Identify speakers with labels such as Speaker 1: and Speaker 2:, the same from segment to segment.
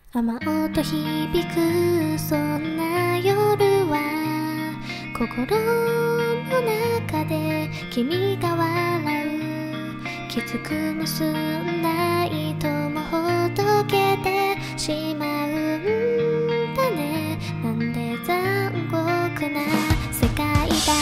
Speaker 1: 雨音響くそんな夜は心の中で君が笑うきつく結んだ糸もほどけてしまうんだね。なんで残酷な世界だ。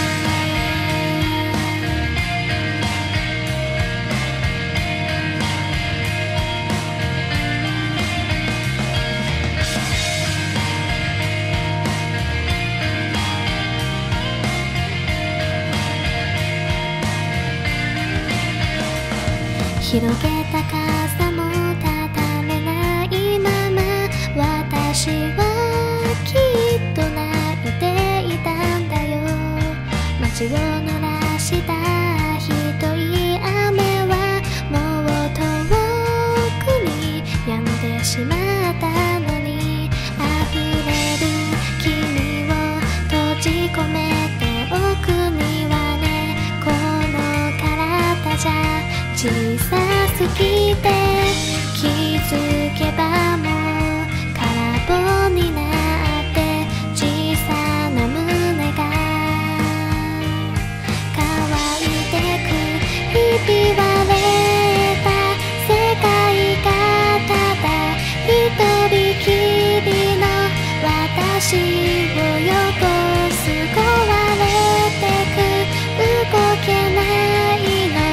Speaker 1: 広げた傘も畳めないまま私はきっと泣いていたんだよ。街を濡らしたひどい雨はもう遠くに止んでしまったのに、溢れる君を閉じ込めておくにはね、この体じゃ小さすぎて気づけばもう空っぽになって小さな胸が乾いてく。ひび割れた世界がただ一人きりの私をよこす。壊れてく動けないの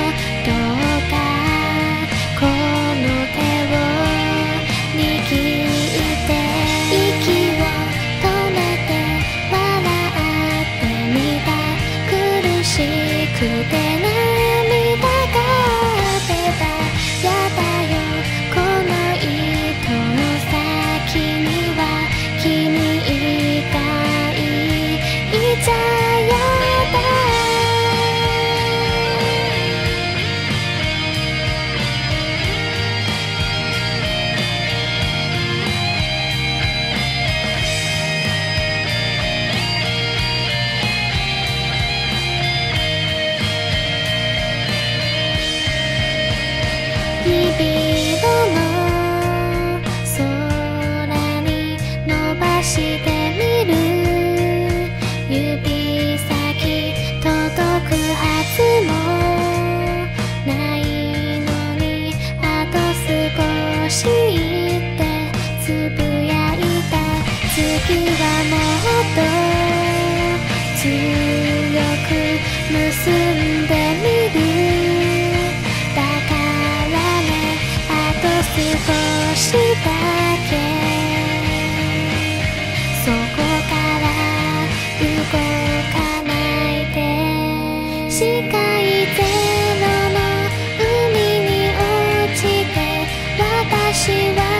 Speaker 1: くて涙が出た。やだよこの糸の先には君以外いちゃやだ。日々の空に伸ばしてみる。指先届くはずもないのにあと少しってつぶやいた。次はもっと強く結んでみる。少しだけそこから動かないで。視界ゼロの海に落ちて私は